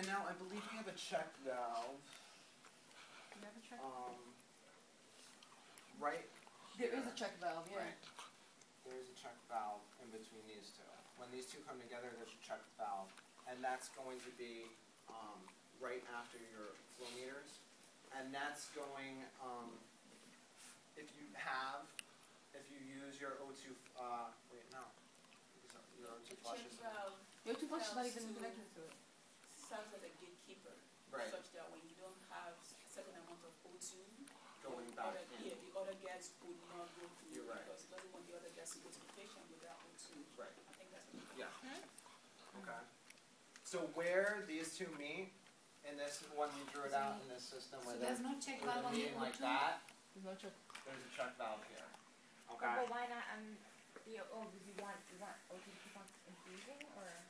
And now I believe we have a check valve. Do you have a check? Right. There is a check valve, yeah. Right. There is a check valve in between these two. When these two come together, there's a check valve, and that's going to be right after your flow meters, and that's going. If you use your O2, wait, no, your O2 flush is. Your O2 flush is not even connected to it. Serves as a gatekeeper, right. Such that when you don't have certain amount of O2 going back in. Yeah, the other gas would not go through. You're right. Because it doesn't want the other gas to go to the patient without O2. Right. I think that's what yeah. Okay. So where these two meet in this when we drew it out in this system, so there's no check valve on the O2? Like that. There's no check. There's a check valve here. Okay. But why not the O? Because you want O2 to keep on infusing, or?